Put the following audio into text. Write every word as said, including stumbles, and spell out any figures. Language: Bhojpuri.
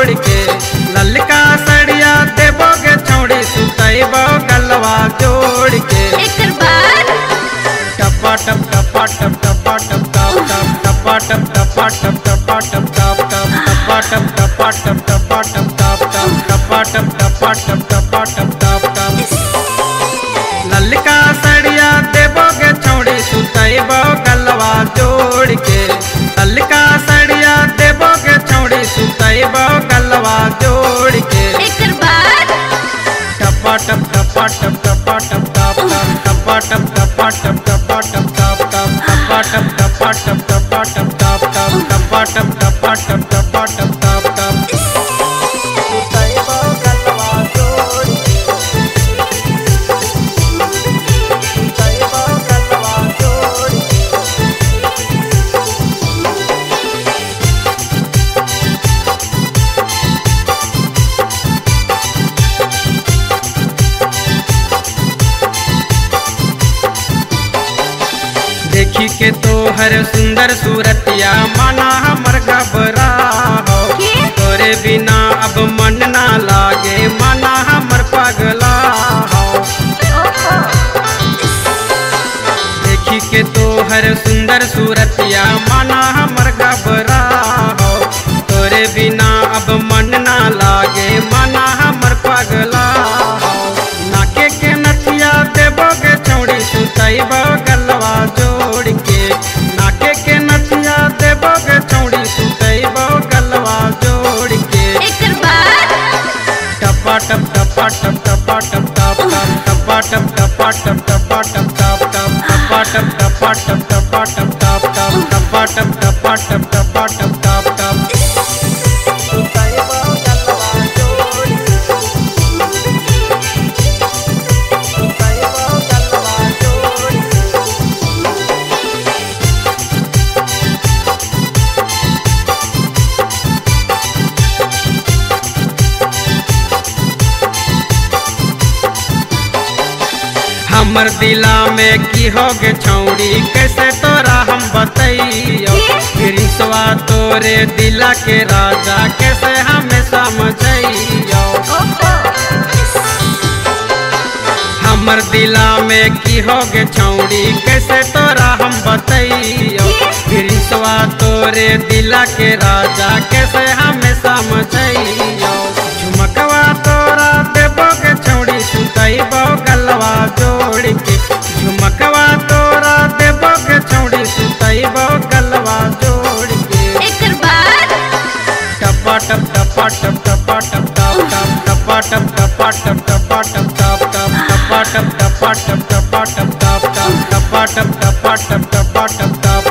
जोड़ के। ललका सड़िया देबोगे छौड़ी सुतैबो गलवा जोड़ के। एकर बाद टपा टप टपा टप टपा टप टप टप टपा टप टपा टप टपा टप टप टप टपा टप टपा टप टपा टप टप टप टपा टप टपा टप टपा टप टप टप। ललका सड़िया देबोगे छौड़ी सुतैबो गलवा जोड़ के। ललका सड़िया देबोगे छौड़ी सुतैबो गलवा जोड़ के। एकर बाद टपा टप टपा टप टपा टप टप टप टपा टप टपा टप टपा टप टप टप टपा टप टपा टप टपा टप टप टप टपा टप टपा टप टपा टप टप टप। सुतैबो गलवा जोड़ के। सुतैबो गलवा जोड़ के। देखी के तोहर सुंदर सूरतिया माना हमर घबरा हो। तोरे बिना अब मन ना लागे माना हमर पगला हो। देखी के तोहर सुंदर सूरतिया माना हमर घबरा हो। तोरे बिना अब मन ना लागे माना हमर पगला हो। नाके के नथिया देबोगे छौड़ी सुतैबो गलवा जोड़ के। नाके के नथिया देबोगे छौड़ी सुतैबो गलवा जोड़ के। एकर बाद टपा टप टपा टप टपा टप टप टप टपा टप टपा टप टपा टप टप टप टपा टप टपा टप टपा टप टप टप टपा टप टपा टप टपा टप टप टप। सुतैबो गलवा जोड़ के। सुतैबो गलवा जोड़ के। हमर दिला में की होगे छौड़ी कैसे तोरा हम बतैयो। रिश्वा तोरे दिला के राजा कैसे हमें समझैयो। हमर दिला में की होगे छौड़ी कैसे तोरा हम बतैयो। रिश्वा तोरे दिला के राजा कैसे हमें समझैयो। झुमकवा तोरा देबोगे छौड़ी सुतैबो गलवा जोड़ के। झुमकवा तोरा देबोगे छौड़ी सुतैबो गलवा जोड़ के। एकर बाद टपा टप टपा टप टपा टप टप टप टपा टप टपा टप टपा टप टप टप टपा टप टपा टप टपा टप टप टप टपा टप टपा टप टपा टप टप